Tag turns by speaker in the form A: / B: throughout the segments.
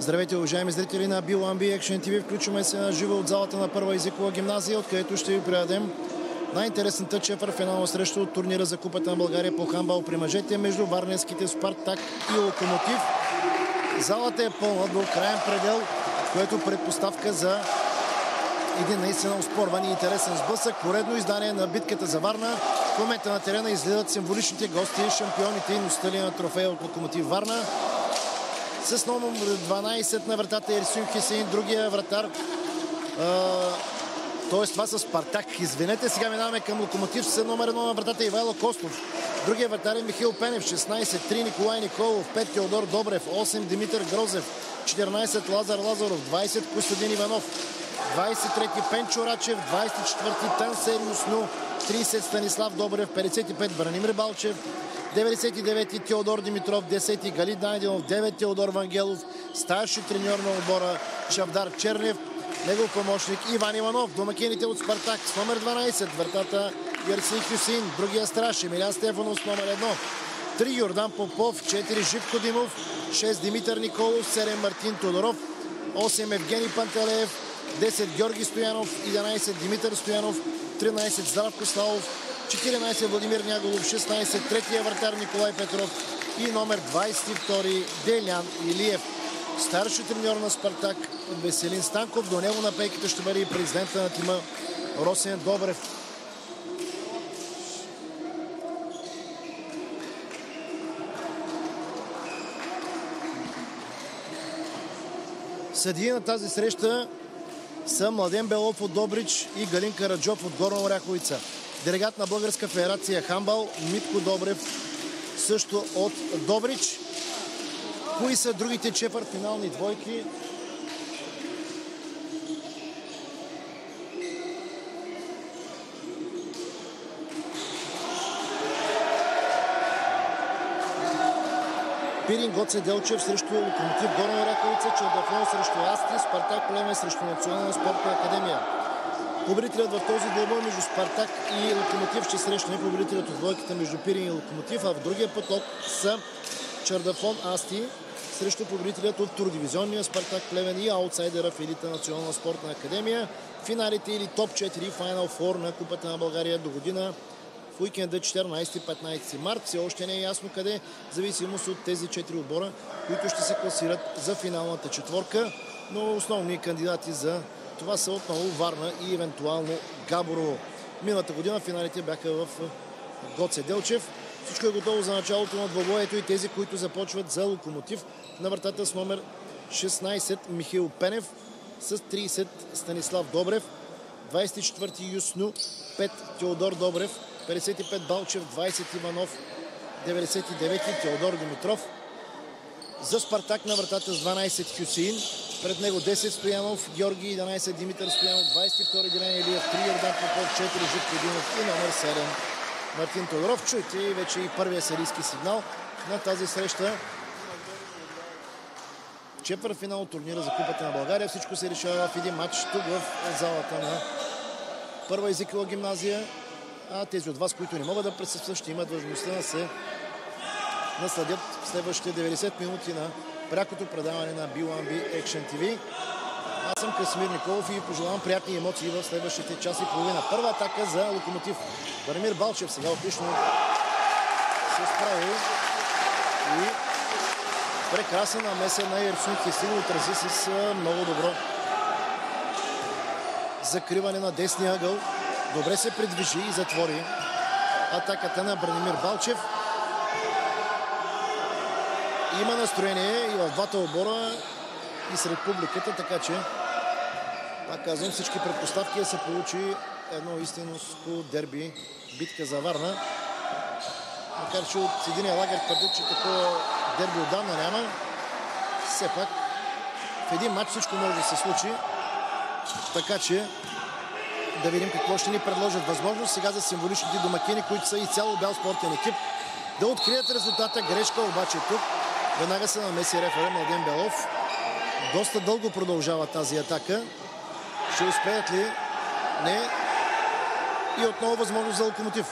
A: Здравейте, уважаеми зрители на B1B Action TV. Включваме се на живо от залата на Първа езикова гимназия, откъдето ще ви предадем най-интересната четвъртфинална среща от турнира за Купата на България по хандбал при мъжете между варненските Спартак и Локомотив. Залата е пълна до краен предел, което е предпоставка за един наистина оспорван и интересен сблъсък. Поредно издание на битката за Варна. В момента на терена излизат символичните гости, шампионите и носители на трофея от Локомотив Варна. С номер 12 на вратата Ерсюн Хюсеин, другия вратар. Тоест това са Спартак. Извинете, сега минаваме към Локомотив с номер 1 на вратата Ивайло Костов. Другия вратар е Михил Пенев, 16, 3 Николай Николов, 5 Теодор Добрев, 8 Димитър Грозев, 14 Лазар Лазаров, 20 Костадин Иванов, 23 Пенчо Рачев, 24 Тансер Юсну, 30 Станислав Добрев, 55 Бранимир Балчев, 99 Теодор Димитров, 10 Галит Найденов, 9 Теодор Вангелов, старши треньор на отбора Чавдар Чернев, негов помощник Иван Иванов, домакините от Спартак с номер 12, вратата Ерсюн Хюсеин, другия страж Емилян Стефанов с номер 1, 3 Йордан Попов, 4 Живко Димов, 6 Димитър Николов, 7 Мартин Тодоров, 8 Евгений Пантелеев, 10 Георги Стоянов, 11 Димитър Стоянов, 13 Здравко Славов, 14 Владимир Няголов, 16 третия вратар Николай Петров и номер 22 Делян Илиев. Старши треньор на Спартак Веселин Станков. До него на пейката ще бъде и президента на тима Росен Добрев. Съдии на тази среща са Младен Белов от Добрич и Галин Караджов от Горна Оряховица. Делегат на Българска федерация хандбал Митко Добрев също от Добрич. Кои са другите четвъртфинални двойки? Пирин Гоце Делчев срещу Локомотив Горна Оряховица, Челдафон срещу Асти, Спартак Плевен срещу Национална спортна академия. Победителят в този двойбой между Спартак и Локомотив ще срещне победителят от двойката между Пирин и Локомотив, а в другия поток са Чардафон Асти срещу победителят от турдивизионния Спартак Плевен и аутсайдера в елита Национална спортна академия. Финалите или топ 4 Final Four на Купата на България до година в уикенда 14-15 март. Все още не е ясно къде, в зависимост от тези 4 отбора, които ще се класират за финалната четворка. Но основни кандидати за това са отново Варна и евентуално Габрово. Миналата година финалите бяха в Гоце Делчев. Всичко е готово за началото на двобоето и тези, които започват за Локомотив. На вратата с номер 16 Михил Пенев, с 30 Станислав Добрев, 24 Юсну, 5 Теодор Добрев, 55 Балчев, 20 Иванов, 99 Теодор Димитров. За Спартак на вратата с 12 Хюсеин, пред него 10 Стоянов, Георги, 11 Димитър Стоянов, 22 Делян Илиев, 3 Йордан Попов, 4 Живко Димов и номер 7 Мартин Тодоров. Чуйте вече и първия серийски сигнал на тази среща. Четвъртфинал турнира за Купата на България. Всичко се решава в един матч тук в залата на Първа езикова гимназия. А тези от вас, които не могат да присъстват, ще имат възможността да се насладят следващите 90 минути на прякото предаване на B1B Action TV. Аз съм Красимир Николов и пожелавам приятни емоции в следващите час и половина. Първа атака за Локомотив. Бранимир Балчев сега отлично се справи и прекрасна намеса на Ерсюн Хюсеин отрази с много добро закриване на десния ъгъл. Добре се придвижи и затвори атаката на Бранимир Балчев. Има настроение и в двата отбора и сред публиката, така че пак казвам, всички предпоставки да се получи едно истинско дерби, битка за Варна. Макар че от единия лагер твърдят, че такова дерби отдавна няма. Все пак в един матч всичко може да се случи. Така че да видим какво ще ни предложат. Възможност сега за символичните домакини, които са и цяло бял спортен екип, да открият резултата. Грешка обаче тук. Веднага се намеси рефери Младен Белов. Доста дълго продължава тази атака. Ще успеят ли? Не. И отново възможност за Локомотив.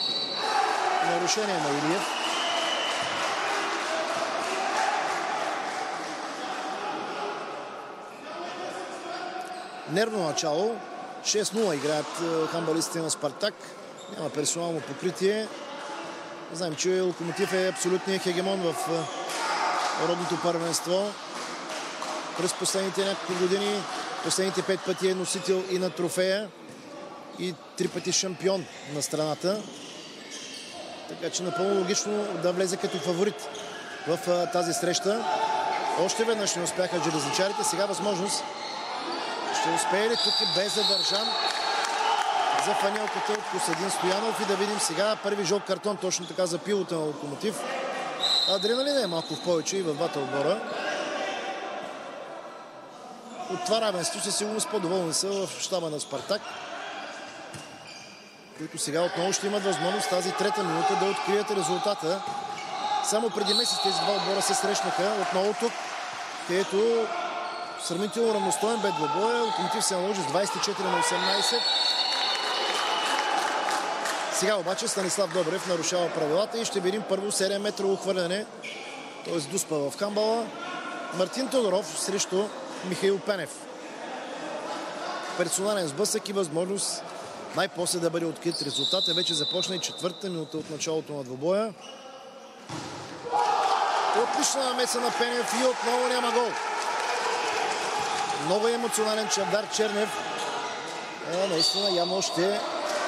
A: Нарушение на Илиев. нервно начало. 6-0 играят хандбалистите на Спартак. Няма персонално покритие. Знаем, че Локомотив е абсолютният хегемон в родното първенство. През последните няколко години, последните 5 пъти е носител и на трофея и 3 пъти шампион на страната. Така че напълно логично да влезе като фаворит в тази среща. Още веднъж не успяха железничарите. Сега възможност. Ще успее ли тук и без задържан за фанелката от Костадин Стоянов и да видим сега първи жълт картон точно така за пилота на Локомотив. Адреналин е малко в повече и в двата отбора. От това равенство със сигурност по-доволни са в щаба на Спартак, които сега отново ще имат възможност тази трета минута да открият резултата. Само преди месец тези два отбора се срещнаха отново тук, където сравнително равностоен бе двобоя. Локомотив се наложи с 24-18. Сега обаче Станислав Добрев нарушава правилата и ще видим първо 7-метрово хвърляне, т.е. дуспа в хамбала. Мартин Тодоров срещу Михаил Пенев. Персонален сблъсък и възможност най-после да бъде открит резултат. Вече започна и четвърта минута от началото на двобоя. Отлична намеса на Пенев и отново няма гол. Много емоционален Чавдар Чернев. Наистина явно ще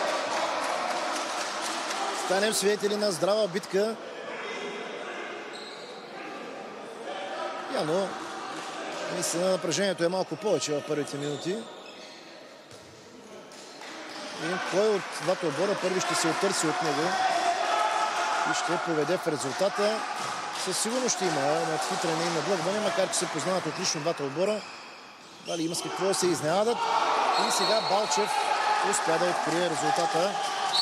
A: станем свидетели на здрава битка. Явно наистина напрежението е малко повече в първите минути. И кой от двата отбора първи ще се оттърси от него и ще поведе в резултата. Със сигурност ще има надхитрене и надлъгване, макар че се познават отлично двата отбора. Дали има с какво да се изненадат. И сега Балчев успя да открие резултата.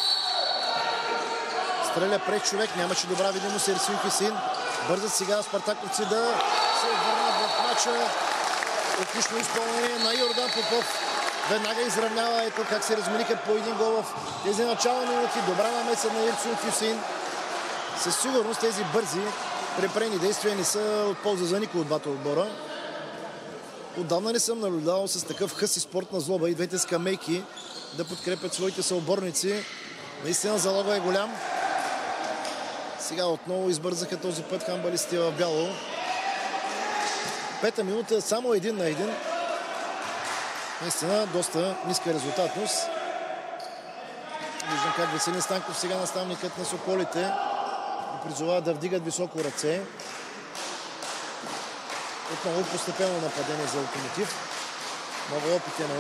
A: Стреля пред човек, нямаше добра видимост Ерсин Хюсеин. Бързат сега спартаковци да се върнат в матча. Отлично изпълнение на Йордан Попов. Веднага изравнява, ето как се размениха по един гол в тези начални минути. Добра намеса на Ерсин Хюсеин. Със сигурност тези бързи препрени действия не са от полза за никой от двата отбора. Отдавна не съм наблюдавал с такъв хъс и спортна злоба и двете скамейки да подкрепят своите съотборници. Наистина залога е голям. Сега отново избързаха този път хандбалистите в бяло. Пета минута, само 1-1. Наистина доста ниска резултатност. Виждам как Веселин Станков, сега наставникът на Соколите, призова да вдигат високо ръце. Отново постепенно нападение за Локомотив. Много опит на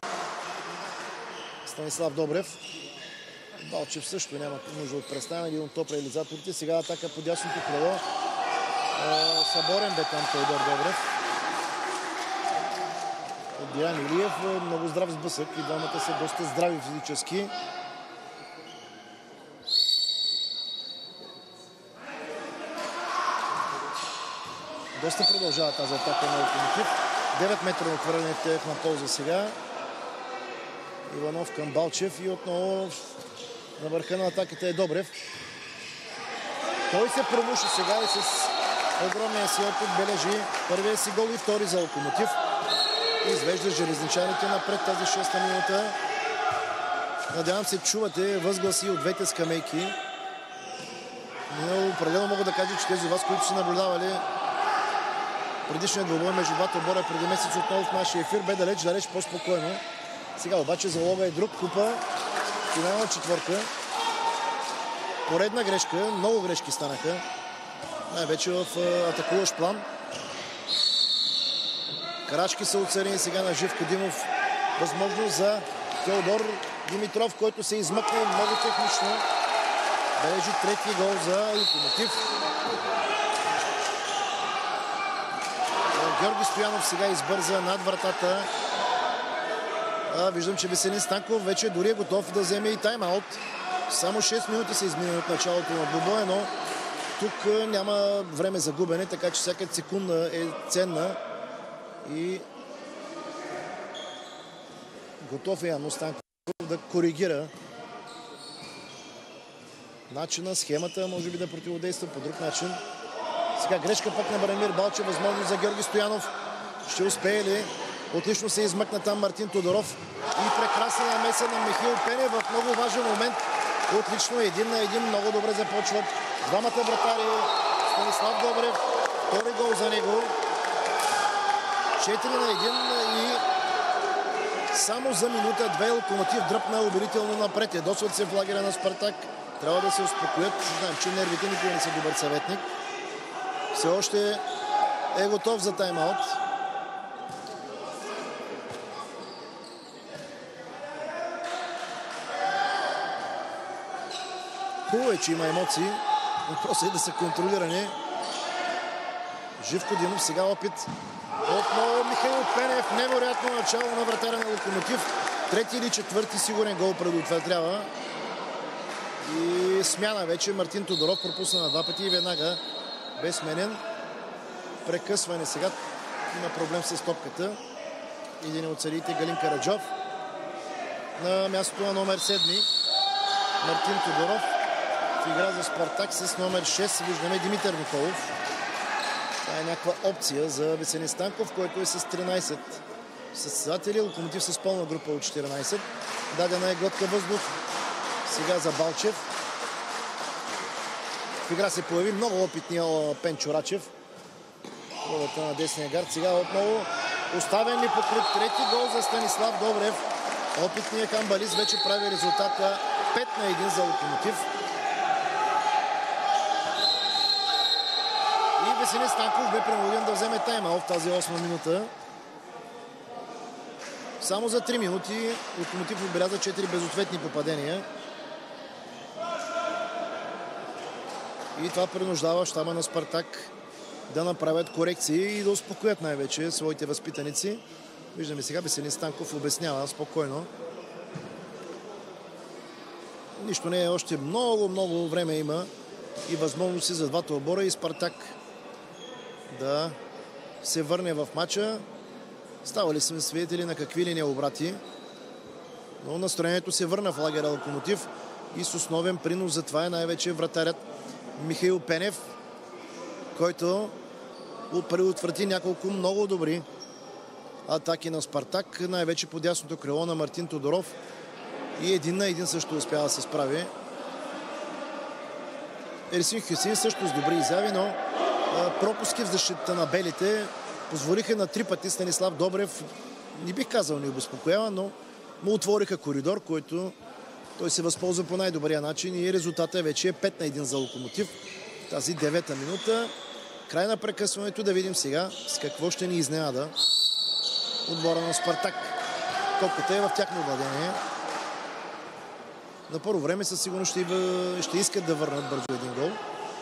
A: Станислав Добрев. Балчев също няма нужда от представяне. Един от топ реализаторите. Сега атака по дясното крило. Съборен бе там Теодор Добрев. От Диан Илиев. Много здрав сблъсък. И двамата са доста здрави физически. Доста продължава тази атака на Локомотив. 9 метра отвърляне в на полза сега. Иванов към Балчев и отново на върха на атаката е Добрев. Той се промуши сега и с огромния си опит бележи първия си гол и втори за Локомотив. Извежда железничарите напред тази 6-та минута. Надявам се, чувате възгласи от двете скамейки. Но определено мога да кажа, че тези от вас, които са наблюдавали предишният двобой между двата отбора преди месец отново в нашия ефир, бе далеч по-спокойно. Сега обаче залога е друг. Купа, финална четвърка. Поредна грешка, много грешки станаха. Най-вече в атакуващ план. Крачки са оценени сега на Живко Димов. Възможност за Теодор Димитров, който се измъкне много технично. Бележи трети гол за Локомотив. Георги Стоянов сега избърза над вратата. Виждам, че Веселин Станков вече дори е готов да вземе и тайм-аут. Само 6 минути са изминали от началото на двубоя, но тук няма време за губене, така че всяка секунда е ценна. И готов е явно Станков да коригира начина, схемата, може би да противодейства по друг начин. Сега грешка пък на Бранимир Балчев, възможност за Георги Стоянов. Ще успее ли Отлично се измъкна там Мартин Тодоров и прекрасна намеса на Михаил Пенев в много важен момент. Отлично, 1-1, много добре започват двамата вратари. Станислав Добрев, втори гол за него. 4-1 и само за минута 2 Локомотив дръпна убедително напред. Ядосват се в лагера на Спартак. Трябва да се успокоят. Знаем, че нервите никога не са добър съветник. Все още е готов за тайм-аут. Хубаво е, че има емоции. Въпросът е да са контролирани. Живко Димов, сега опит. Отново Михаил Пенев. Невероятно начало на вратаря на Локомотив. Трети или четвърти сигурен гол предотвратява. И смяна вече. Мартин Тодоров пропусна на 2 пъти и веднага бе сменен. Прекъсване сега. Има проблем с топката. Един от съдиите Галин Караджов. На мястото на номер 7 Мартин Тодоров. В игра за Спартак с номер 6 виждаме Димитър Николов. Това е някаква опция за Веселин Станков, който е с 13 състезатели. Локомотив с пълна група от 14. Дадена е глътка въздух. Сега за Балчев. В игра се появи много опитния Пенчо Рачев. Ролята на десния гард. Сега отново оставен ли покрит. Трети гол за Станислав Добрев. Опитният хамбалист вече прави резултата 5-1 за Локомотив. И Веселин Станков бе принуден да вземе тайм-аут в тази 8 минута. Само за 3 минути Локомотив отбеляза 4 безответни попадения. И това принуждава щаба на Спартак да направят корекции и да успокоят най-вече своите възпитаници. Виждаме сега Веселин Станков обяснява спокойно. Нищо не е, още много време има и възможности за двата отбора и Спартак да се върне в матча. Ставали сме свидетели на какви ли не обрати, но настроението се върна в лагера Локомотив и с основен принос за това е най-вече вратарят Михаил Пенев, който предотврати няколко много добри атаки на Спартак, най-вече по дясното крило на Мартин Тодоров и 1-1 също успява да се справи. Ерсин Хюсин също с добри изяви, но пропуски в защита на белите позволиха на 3 пъти Станислав Добрев, не бих казал не обезпокоява, но му отвориха коридор, който той се възползва по най-добрия начин и резултата вече е 5-1 за Локомотив. Тази 9-та минута. Край на прекъсването, да видим сега с какво ще ни изненада отбора на Спартак. Топката е в тяхно владение. На първо време със сигурност ще искат да върнат бързо един гол.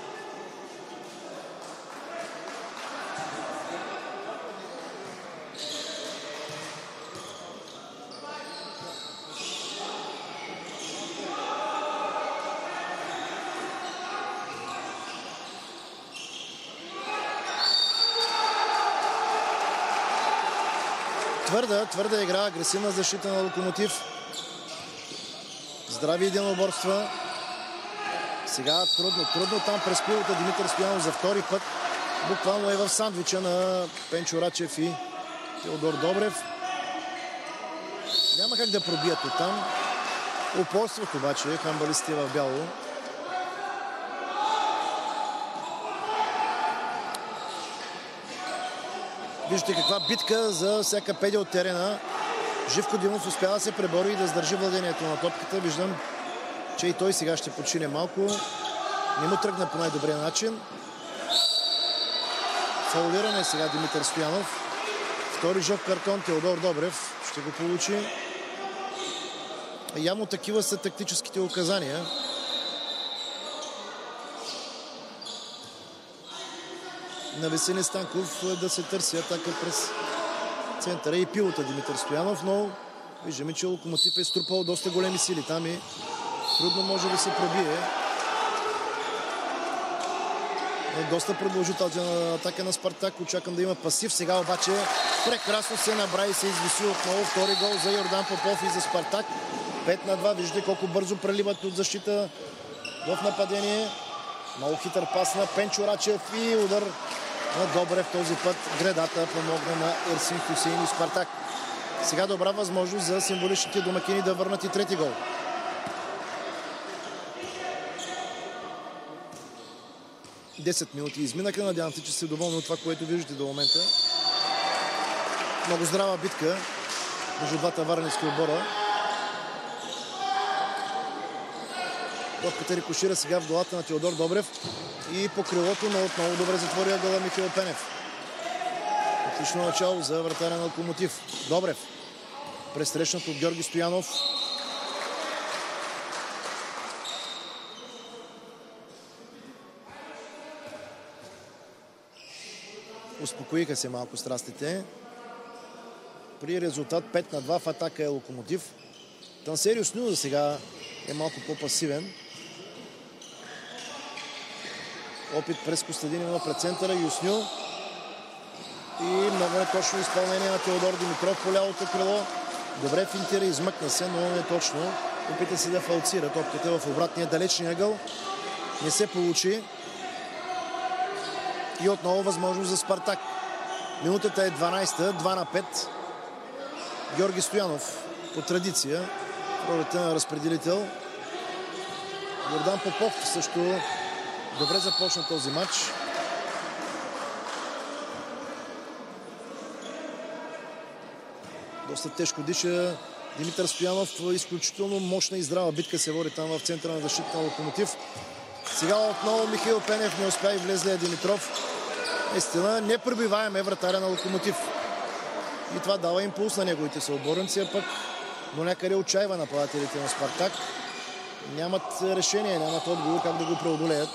A: Твърда игра, агресивна защита на Локомотив. Здрави единоборства. Сега трудно там през пилота Димитър Стоянов за втори път. Буквално е в сандвича на Пенчо Рачев и Теодор Добрев. Няма как да пробият оттам. Упорстват обаче хамбалистите в бяло. Виждате каква битка за всяка педия от терена. Живко Димов успява да се пребори и да сдържи владението на топката. Виждам, че и той сега ще почине малко. Не му тръгна по най-добрия начин. Фаулиране сега Димитър Стоянов. Втори жълт картон Теодор Добрев ще го получи. Явно такива са тактическите указания. На Веселин Станков да се търси атака през центъра и пилота Димитър Стоянов, но виждаме, че Локомотив е струпал доста големи сили там и трудно може да се пробие. Доста продължителна атака на Спартак. Очаквам да има пасив. Сега обаче прекрасно се набра и се извиси отново. Втори гол за Йордан Попов и за Спартак. 5-2. Виждате колко бързо преливат от защита в нападение. Много хитър пас на Пенчо Рачев и удар на Добрев. Този път гредата помогна на Ерсин Хюсеин и Спартак. Сега добра възможност за символичните домакини да върнат и трети гол. Десет минути изминаха. Надявам се, че сте доволни от това, което виждате до момента. Много здрава битка между двата варненски отбора. Топката рикошира сега в главата на Теодор Добрев и по крилото, но отново добре затвори ъгъла Михаил Пенев. Отлично начало за вратаря на Локомотив. Добрев пресрещнат от Георги Стоянов. Успокоиха се малко страстите. При резултат 5-2 в атака е Локомотив. Тансериус Ню за сега е малко по-пасивен. Опит през Костадинова пред центъра. Юсню. И много неточно изпълнение на Теодор Димитров по лявото крило. Добре финтира, измъкна се, но неточно. Опита се да фалцира топката в обратния далечния ъгъл. Не се получи. И отново възможност за Спартак. Минутата е 12-та, 2-5. Георги Стоянов по традиция в ролята на разпределител. Йордан Попов също добре започна този матч. Доста тежко диша Димитър Стоянов. Изключително мощна и здрава битка се води там в центъра на защита на Локомотив. Сега отново Михаил Пенев, не успя и влезе Димитров. Наистина непребиваем е вратаря на Локомотив. И това дава импулс на неговите съотборници, а пък до някъде отчаива нападателите на Спартак. Нямат решение, нямат отговор как да го преодолеят.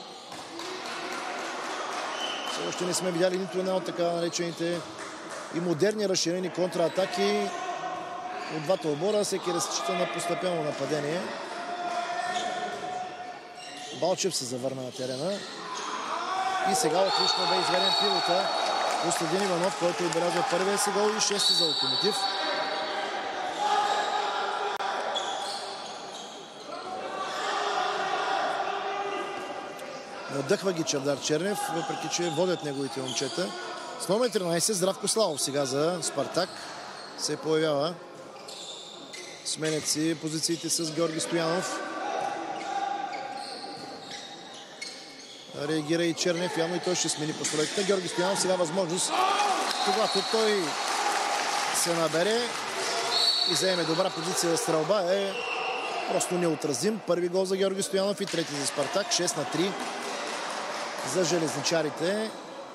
A: Все още не сме видяли нито една от така наречените и модерни разширени контратаки от двата отбора. Всеки разчита на постепенно нападение. Балчев се завърна на терена. И сега отлично бе изведен пилота Костадин Иванов, който отбелязва първия си гол и шести за Локомотив. Надъхва ги Чавдар Чернев, въпреки че водят неговите момчета. С номер 13 Здравко Славов сега за Спартак се появява. Сменят си позициите с Георги Стоянов. Реагира и Чернев, явно и той ще смени постройката. Георги Стоянов сега възможност, когато той се набере и заеме добра позиция за стрелба, е просто неотразим. Първи гол за Георги Стоянов и трети за Спартак. 6-3 за железничарите.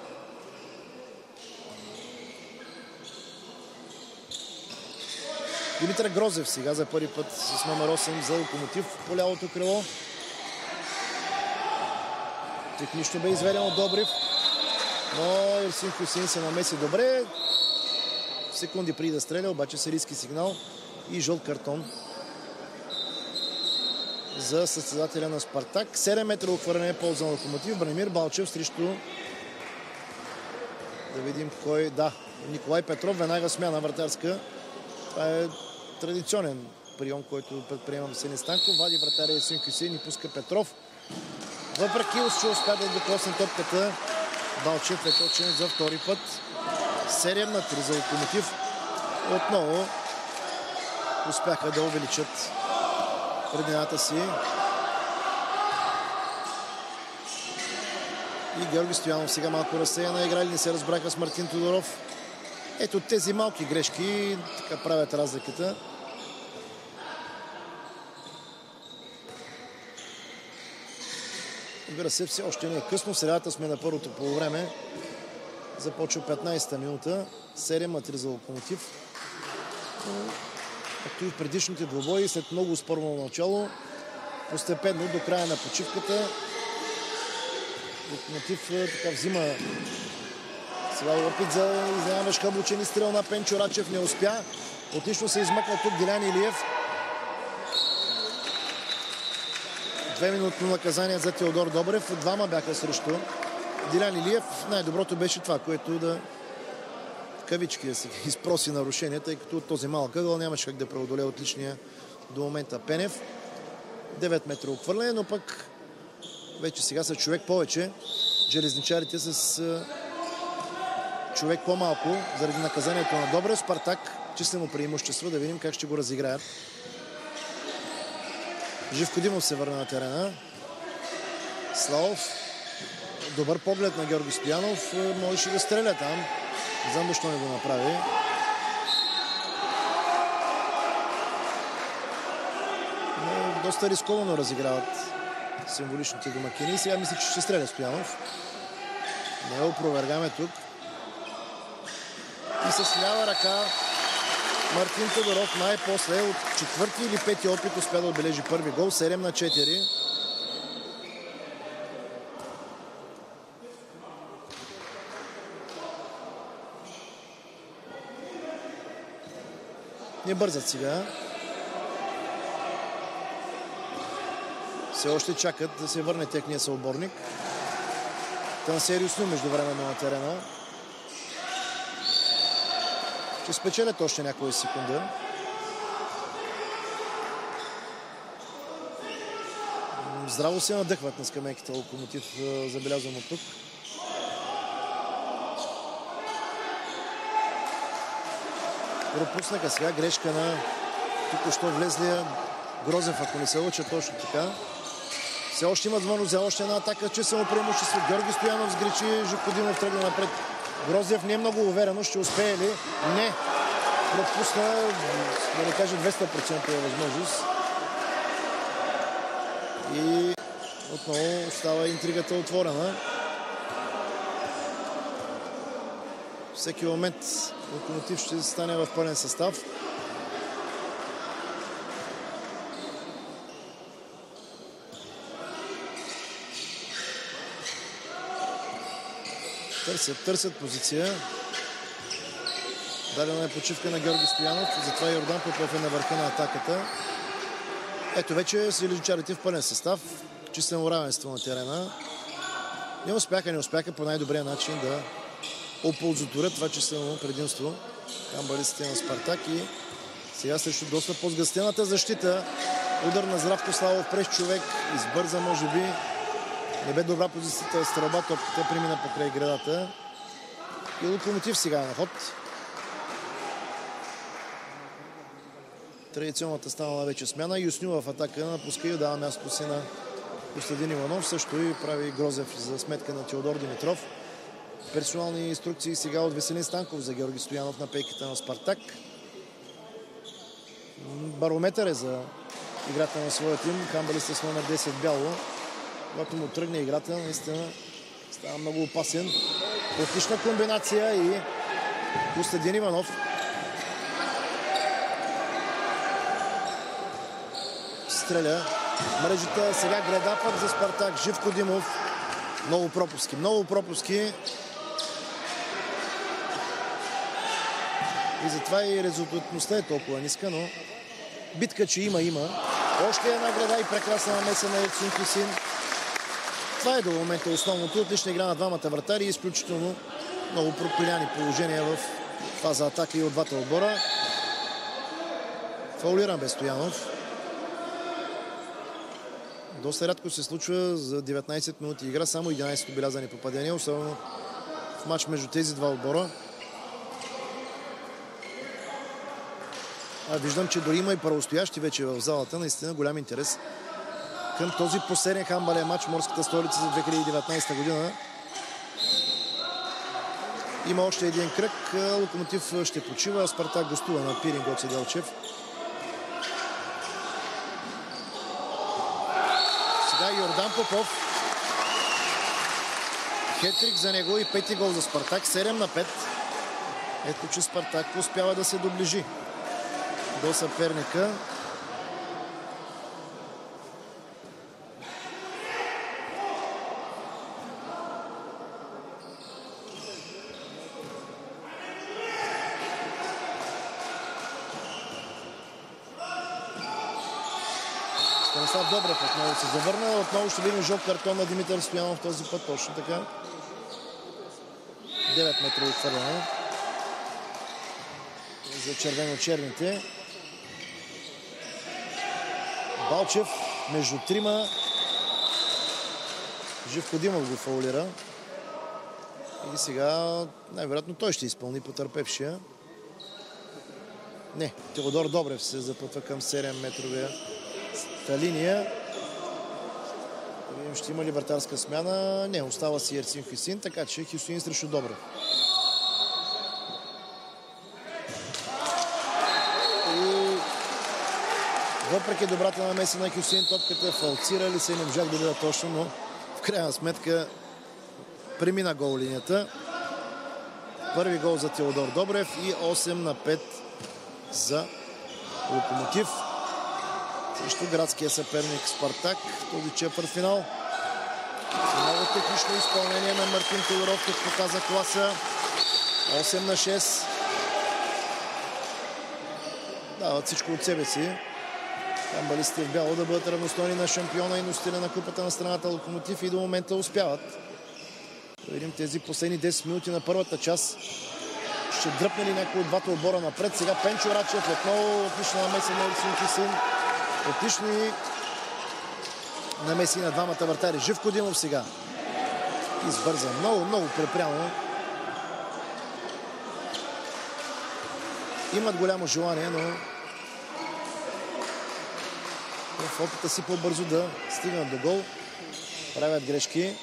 A: Димитър Грозев сега за първи път с номер 8 за Локомотив по лявото крило. Технично бе изведен от Добрев, но Ерсин Хюсеин се намеси добре. Секунди преди да стреля, обаче серийски сигнал и жълт картон за състезателя на Спартак. 7 метра отвърляне е полза на Локомотив. Бранимир Балчев срещу... Да видим кой... Да, Николай Петров. Веднага смяна вратарска. Това е традиционен прием, който предприема Веселин Станков. Вади вратаря Ерсин Хюсеин и пуска Петров. Въпреки, че успя да докосне топката, Балчев е точен за втори път. 7-3 за Локомотив. Отново успяха да увеличат предината си. И Георги Стоянов сега малко разсеяна игра, или не се разбраха с Мартин Тодоров. Ето тези малки грешки така правят разликата. Разбира се, все още не е късно. Средата сме на първото полувреме. Започва 15-та минута. 7-3 за Локомотив. Както и в предишните двобои, след много спорно начало, постепенно до края на почивката Локомотив така взима сега опит за изненадващ каблучен изстрел на Пенчо Рачев. Не успя. Отлично се измъкна тук Дилян Илиев. 2-минутно наказание за Теодор Добрев. Двама бяха срещу Дилян Илиев. Най-доброто беше това, което да кавички да се изпроси нарушение, тъй като от този малък ъгъл нямаше как да преодолее отличния до момента Пенев. 9 метра отхвърляне, но пък вече сега са човек повече. Железничарите с човек по-малко заради наказанието на Добрев. Спартак числено преимущество. Да видим как ще го разиграят. Живко Димов се върна на терена. Славов. Добър поглед на Георги Стоянов. Можеше да стреля там. Не знам защо не го направи. Но доста рисковано разиграват символичните домакини. Сега мисля, че ще стреля Стоянов. Не опровергаме тук. И с лява ръка Мартин Тодоров най-после от четвърти или пети опит успя да отбележи първи гол. 7-4. Не бързат сега. Все още чакат да се върне техния съотборник. Тансериусно междувременно на терена. Ще спечелят още някоя секунда. Здраво се надъхват на скамейките Локомотив, забелязвам от тук. Пропуснаха сега грешка на току-що влезлия Грозев, ако не се лъча точно така. Все още имат възможност за още една атака, числено преимущество. Георги Стоянов сгречи, Живко Димов тръгна напред. Грозев не е много уверено, ще успее ли? Не. Пропусна, да не кажа 200% е възможност. И отново остава интригата отворена. Всеки момент Локомотив ще стане в пълен състав. Търсят позиция. Дадена е почивка на Георги Стоянов. Затова Йордан Попов е на върха на атаката. Ето вече силичарите в пълен състав. Числено равенство на терена. Не успяха по най-добрия начин да оползотворят това числено предимство камбалистите на Спартак. И сега срещу доста по-сгъстената защита. Удар на Здравко Славов през човек. Избърза, може би. Не бе добра позицията. Стрелба, топката премина покрай градата. И Локомотив сега на ход. Традиционната станала вече смяна. Юсню в атака напуска и дава място си на Костадин Иванов. Също и прави Грозев за сметка на Теодор Димитров. Персонални инструкции сега от Веселин Станков за Георги Стоянов на пейката на Спартак. Барометър е за играта на своя тим. Камбалиста с номер 10 бяло. Когато му тръгне играта, наистина става много опасен. Отлична комбинация и Костадин Иванов. Стреля. Мрежата сега града пък за Спартак. Живко Димов. Много пропуски. И затова и резултатността е толкова ниска, но битка, че има. Още една града и прекрасна намеса на Ерцин Кисин. Това е до момента основното. Отлична игра на двамата вратари и изключително много пропиляни положения в фаза атака и от двата отбора. Фаулиран бе Стоянов. Доста рядко се случва за 19 минути игра. Само 11 отбелязани попадения, особено в матч между тези два отбора. Виждам, че дори има и правостоящи вече в залата. Наистина голям интерес към този последен хандбален матч в Морската столица за 2019 година. Има още един кръг. Локомотив ще почива. Спартак гостува на Пирин Гоце Делчев. Сега Йордан Попов. Хетрик за него и пети гол за Спартак. 7-5. Ето, че Спартак успява да се доближи до съперника. Станислав Добрев отново се завърна. Отново ще видим жълт картон на Димитър Стоянов този път. Точно така. 9 метра отхвърляне за червено-черните. Балчев между трима. Живко Димов го фаулира. И сега най-вероятно той ще изпълни потърпевшия. Не, Теодор Добрев се запътва към 7-метровия линия. Ще има ли вратарска смяна? Не, остава си Ерсин Хюсеин, така че Хюсеин срещу Добрев. И въпреки добрата намеса на Хюсеин, топката фалцира ли се, не можах да бъда точно, но в крайна сметка премина гол линията. Първи гол за Теодор Добрев и 8-5 за Локомотив срещу градския съперник Спартак. Този четвъртфинал. Много технично изпълнение на Мартин Тодоров, като показа класа. 8-6. Дават всичко от себе си. Хамбалистите в бяло да бъдат равностойни на шампиона и носителя на купата на страната Локомотив и до момента успяват. Да видим тези последни 10 минути на първата част. Ще дръпне ли някой от двата отбора напред. Сега Пенчо Рачев отново отлична намеса на Ерсин Хюсеин. Отлични намеси на двамата вратари. Живко Димов сега избърза много препряно. Имат голямо желание, но в опита си по-бързо да стигнат до гол. Правят грешки.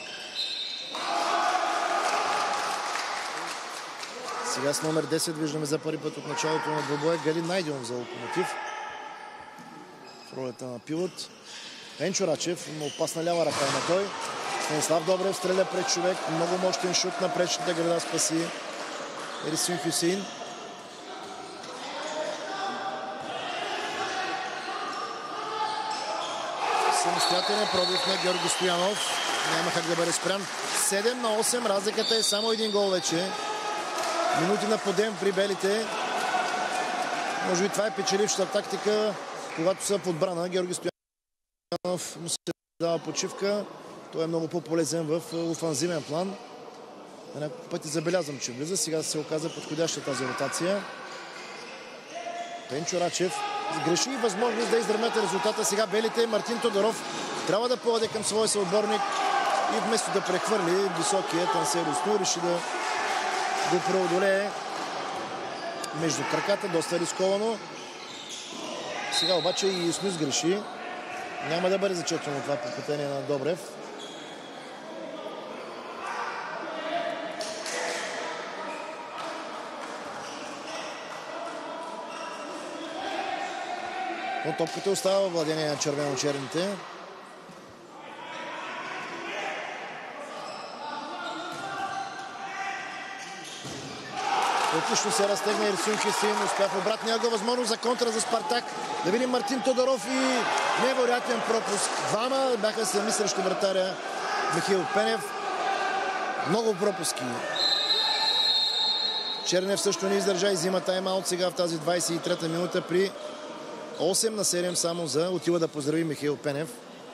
A: Сега с номер 10 виждаме за първи път от началото на двубоя Галин Найденов за Локомотив. В ролята на пилот. Пенчо Рачев, има опасна лява ръка на той. Станислав Добрев стреля пред човек. Много мощен шут на предшната града спаси Ерсин Хюсеин. Самостоятелен пробив на Георги Стоянов. Няма как да бъде спрян. 7-8. Разликата е само един гол вече. Минути на подем при белите. Може би това е печелившата тактика, когато са в отбрана. Георги Стоянов му се дава почивка. Той е много по-полезен в офанзивен план. На няколко пъти забелязвам, че влиза. Сега се оказа подходяща тази ротация. Пенчо Рачев греши и възможност да изравнят резултата. Сега белите. Мартин Тодоров трябва да подаде към своя съотборник и вместо да прехвърли високия Тансер Устно, реши да го преодолее между краката. Доста рисковано. Сега обаче и Снюс греши. Няма да бъде зачетено това попитение на Добрев. Но топката остава във владение на червено-черните. Отлично се разтегна Ерсин Хюсеин. Успя в обратния ъгъл. Възможност за контра за Спартак. Да видим Мартин Тодоров и невероятен пропуск. Двама бяха сами срещу вратаря Михаил Пенев. Много пропуски. Чернев също не издържа и взима тайм-аут сега в тази 23-та минута при 8-7 само за отива да поздрави Михаил Пенев.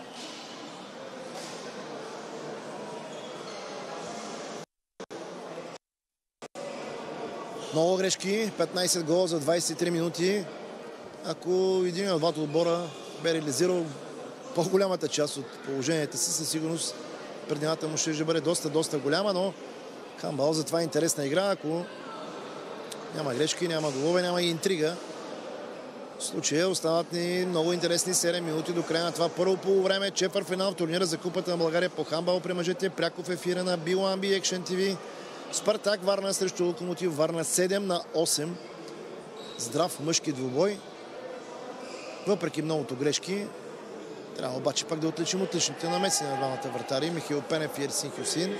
A: Много грешки, 15 гола за 23 минути. Ако един от двата отбора бе реализирал по-голямата част от положенията си, със сигурност предината му ще бъде доста голяма, но хамбал, затова е интересна игра. Ако няма грешки, няма голове, няма и интрига. В случая остават ни много интересни 7 минути до края на това първо полувреме. Четвъртфинал в турнира за Купата на България по хамбал при мъжете. Пряко в ефира на Биламби Екшен ТВ. Спартак Варна срещу Локомотив Варна 7-8. Здрав мъжки двубой. Въпреки многото грешки, трябва обаче пак да отличим отличните намеси на двамата вратари. Михаил Пенев и Ерсин Хюсеин.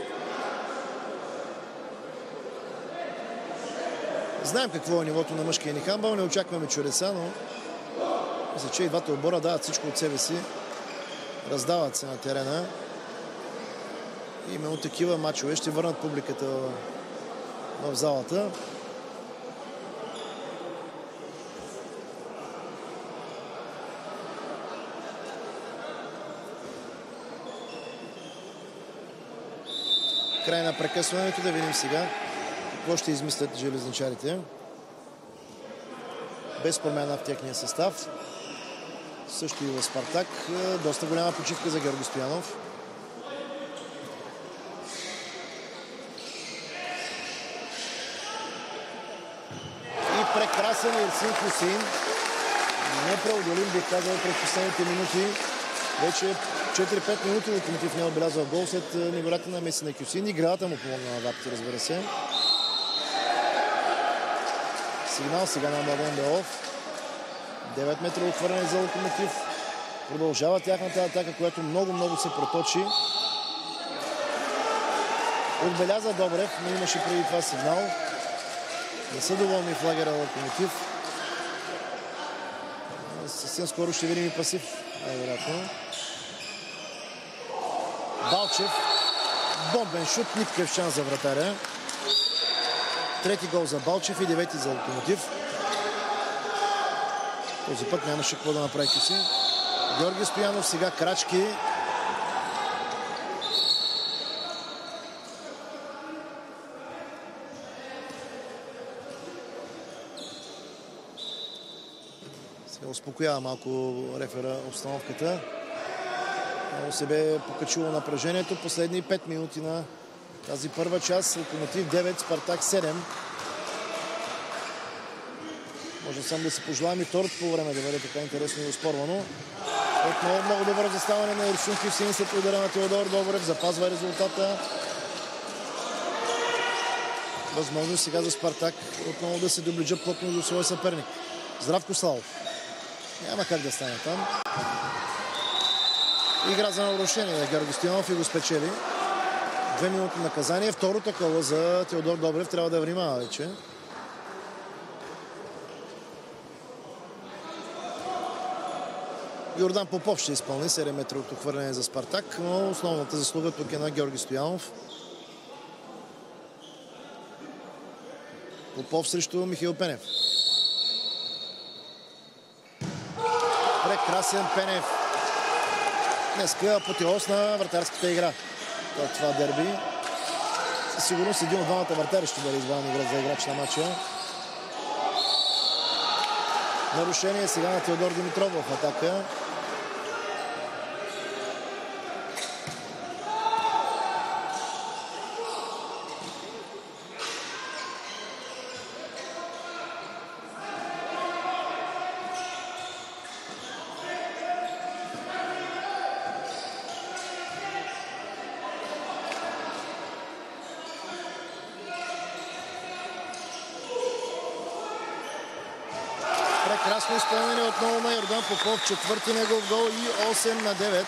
A: Знаем какво е нивото на мъжкия ни хамбал. Не очакваме чудеса, но мисля, че и двата отбора дават всичко от себе си. Раздават се на терена. И именно такива мачове ще върнат публиката в залата. Край на прекъсването, да видим сега какво ще измислят железничарите. Без промяна в техния състав. Също и в Спартак. Доста голяма почивка за Георги Стоянов. Прекрасен Ерсин Хюсеин. Непреодолим, бих казал, през последните минути. Вече 4-5 минути Локомотив не отбелязва гол след невероятна намеса на Хюсеин. Играта му помогна на вапите, разбира се. Сигнал сега на Младен Белов. 9 метра отвърне за Локомотив. Продължава тяхната атака, която много се проточи. Отбеляза Добрев, но имаше преди това сигнал. Не са доволни в лагера Локомотив. Съвсем скоро ще видим и пасив, най-вероятно. Балчев. Бомбен шут, никакъв шанс за вратаря. Трети гол за Балчев и 9 за Локомотив. Този път нямаше какво да направи Хюсеин. Георги Стоянов сега крачки. Сега успокоява малко рефера обстановката. Много се бе покачило напрежението. Последни 5 минути на тази първа част. Локомотив 9, Спартак 7. Може само да си пожелаем и второто по време да бъде така интересно и оспорвано. Отново много добро заставане на Ерсин Хюсеин след удара на Теодор Добрев. Запазва резултата. Възможно сега за Спартак отново да се доближа плътно до своя съперник. Здравко Славов. Няма как да стане там. Игра за нарушение на Георги Стоянов и го спечели. 2 минути наказание. Второ такова за Теодор Добрев. Трябва да внимава вече. Йордан Попов ще изпълни 7-метровото хвърляне за Спартак, но основната заслуга тук е на Георги Стоянов. Попов срещу Михаил Пенев. Прекрасен Пенев. Днеска апотеоз на вратарската игра. Това дерби. Със сигурност един от двамата вратари ще бъде избран за играч на матча. Нарушение сега на Теодор Димитров в атака. Прекрасно изпълнение отново на Йордан Попов. Четвърти негов гол и 8-9.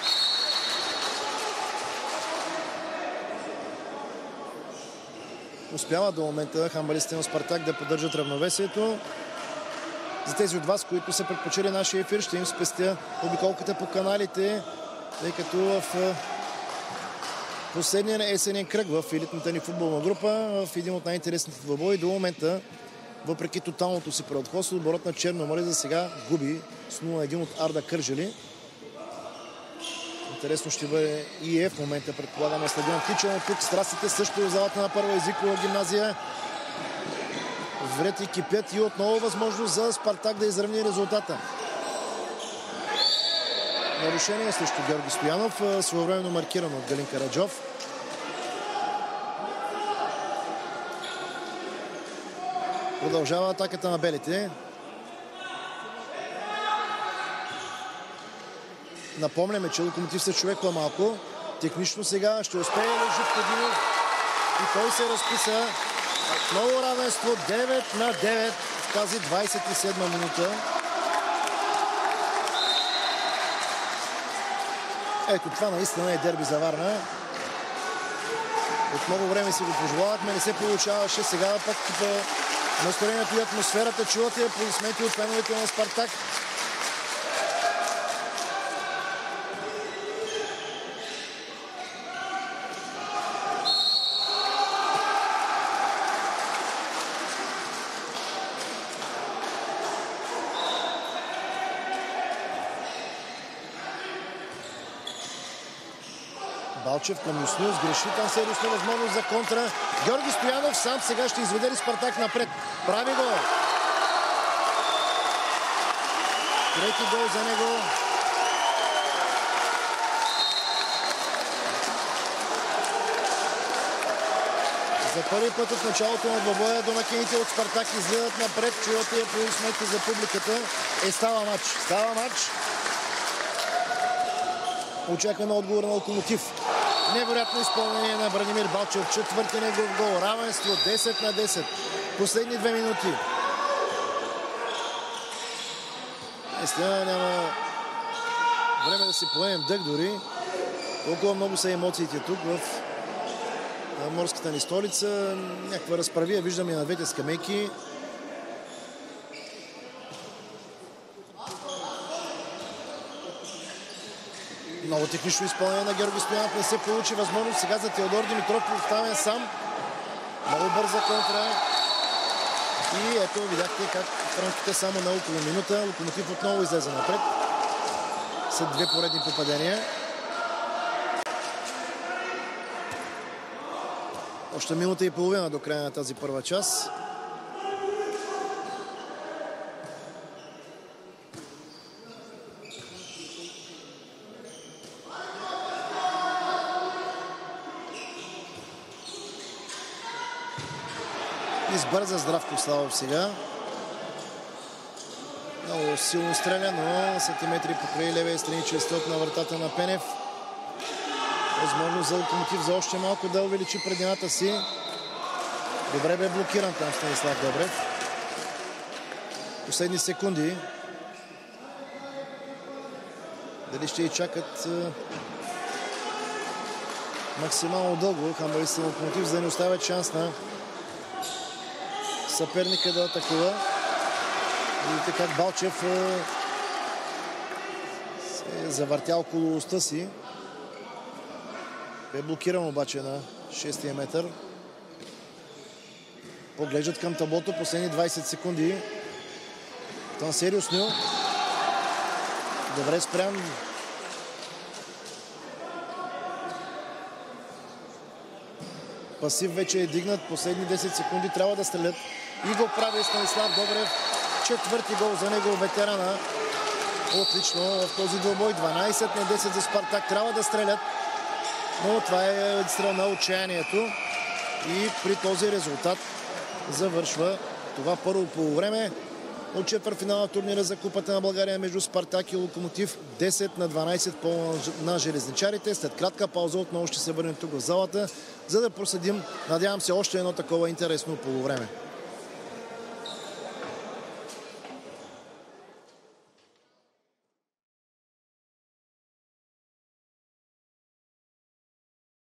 A: Успява до момента хамбалистите на Спартак да поддържат равновесието. За тези от вас, които са предпочели нашия ефир, ще им спестя обиколката по каналите, тъй като в последния есенен кръг в елитната ни футболна група, в един от най-интересните двубои до момента, въпреки тоталното си превъзходство, отборът на Черно море за сега губи с 0-1 от Арда Кърджали. Интересно ще бъде и в момента, предполагам, на стадион Тича, но тук страстите също в залата на първа езикова гимназия. Вред и кипят и отново възможност за Спартак да изравни резултата. Нарушение срещу Георги Стоянов, своевременно маркирано от Галин Караджов. Продължава атаката на белите. Напомняме, че Локомотив се човеква малко. Технично сега ще успее ли Живкодинов? И той се разписа. Много равенство. 9-9 в тази 27-ма минута. Ето това наистина е дерби за Варна. От много време си го пожелавахме, не се получаваше. Сега пък настроението и атмосферата чувате аплодисменти от феновете на Спартак. Балчев към Юснил, сгреши там сериозна възможност за контра. Георги Стоянов сам сега ще изведе ли Спартак напред. Прави гол. Трети гол за него. За първи път в началото на двобоя домакините от Спартак излизат напред. Чувате аплодисменти за публиката. Става матч. Става матч. Очакваме отговор на Локомотив. Невероятно изпълнение на Бранимир Балчев. Четвърти негов гол. Равенство 10-10. Последни 2 минути. Наистина няма време да си поемем дъх дори. Толкова много са емоциите тук в морската ни столица. Някаква разправия виждаме и на двете скамейки. Много технично изпълнение на Георги Стоянов. Не се получи възможност сега за Теодор Димитров. Оставен сам. Много бърза контра. И ето видяхте как в рамките само на около минута Локомотив отново излезе напред. След 2 поредни попадения. Още минута и половина до края на тази първа част. Избърза Здравко Славов сега. Много силно стреля, но сантиметри покрай левия страничен стълб на вратата на Пенев. Възможно за Локомотив за още малко да увеличи предината си. Добре бе блокиран там Станислав Добрев. Последни секунди. Дали ще и чакат максимално дълго хандбалистите на Локомотив, за да не оставят шанс на съперника да атакува. Видите как Балчев се е завъртял около уста си. Е блокиран обаче на 6-тия метър. Поглеждат към таблото. Последни 20 секунди. Тансериус Ню. Добре спрям. Пасив вече е дигнат. Последни 10 секунди трябва да стрелят. И го прави Станислав Добрев. Четвърти гол за него, ветерана. Отлично в този двубой. 12-10 за Спартак. Трябва да стрелят. Но това е страна на отчаянието. И при този резултат завършва това първо полувреме от четвъртфинала на турнира за Купата на България между Спартак и Локомотив. 10-12 по на железничарите. След кратка пауза отново ще се върнем тук в залата, за да проследим, надявам се, още едно такова интересно полувреме.